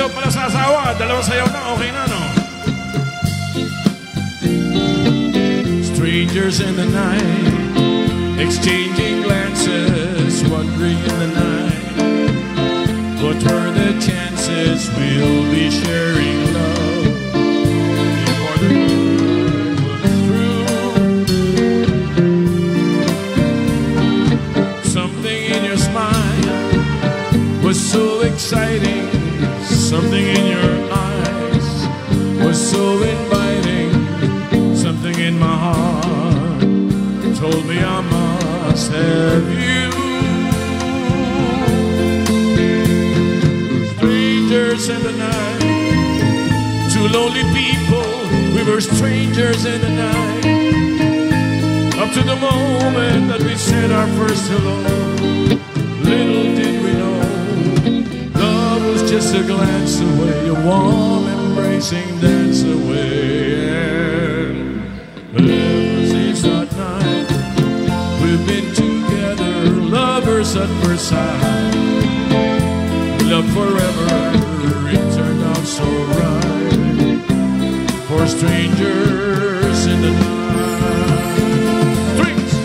daw pala sa asawa. Dalawang sayaw na, okay na, no? Strangers in the night, exchanging glances, wandering in the night. What were the chances we'll be sharing love before the night was through? Something in your smile was so exciting. Something in your eyes was so inviting. Something in my heart told me I must have you. Strangers in the night, two lonely people, we were strangers in the night. Up to the moment that we said our first hello, little did we know, love was just a glance away, a warm embracing dance away. And ever since that night, we've been together, lovers at first sight. Love forever, it turned out so right. For strangers in the night. Drinks!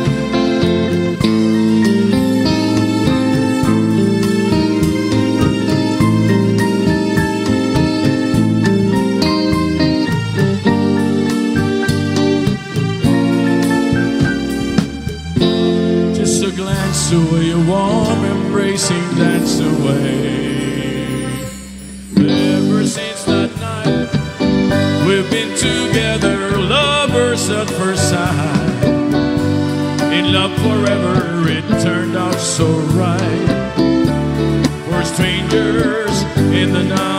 Just a glance away, a warm embracing dance away. Ever since that night, we've been together, lovers at first sight. In love forever, it turned out so right. For strangers in the night.